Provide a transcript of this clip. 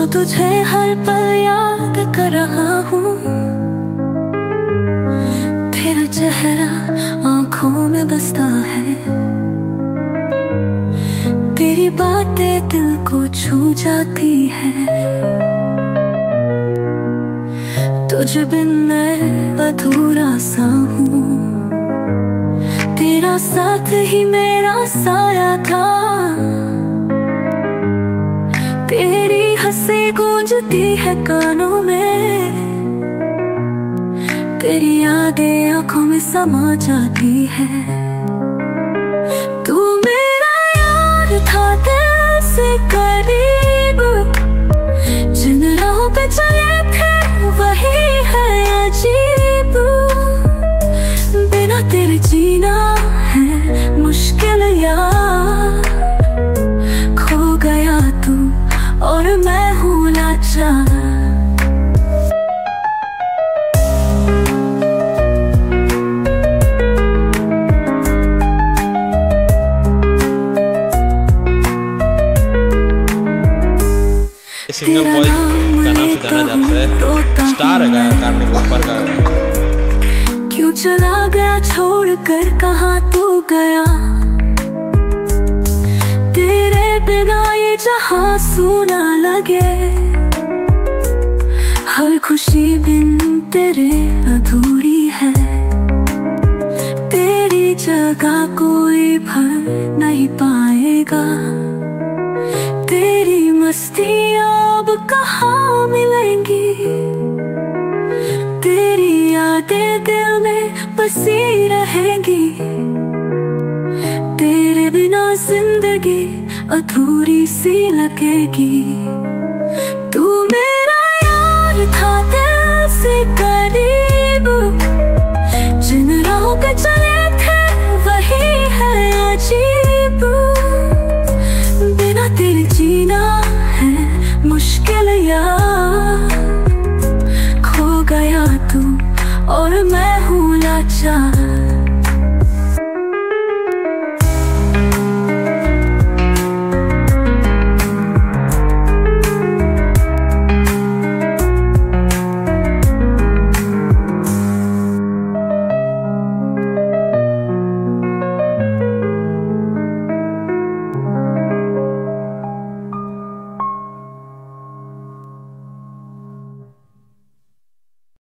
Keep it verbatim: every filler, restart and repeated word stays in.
जो तुझे हर पल याद कर रहा हूँ। तेरा चेहरा आंखों में बसता है, तेरी बातें दिल को छू जाती है। तुझ बिन मैं अधूरा सा हूँ, तेरा साथ ही मेरा साया था। तेरी हंसी गूंजती है कानों में, तेरी यादें आंखों में समा जाती है। तू मेरा यार था दिल से करीब, जिन राहों पे चले थे वही है अजीब। बिना तेरे जीना है मुश्किल यार, खो गया तू और मैं हूँ लाचार। सिंगर बॉय का नाम से जाना जाता है, स्टार है गाने के ऊपर का। क्यों चला गया छोड़ कर, कहाँ तू गया? तेरे बिना ये जहां सूना लगे, हर खुशी बिन तेरे अधूरी है। तेरी जगह कोई भर नहीं पाएगा, तेरी मस्तियाँ अब कहाँ मिलेंगी? तेरी यादें दिल में बसी रहेंगी, तेरे बिना जिंदगी अधूरी सी लगेगी। तू मेरा यार था दिल से करीब,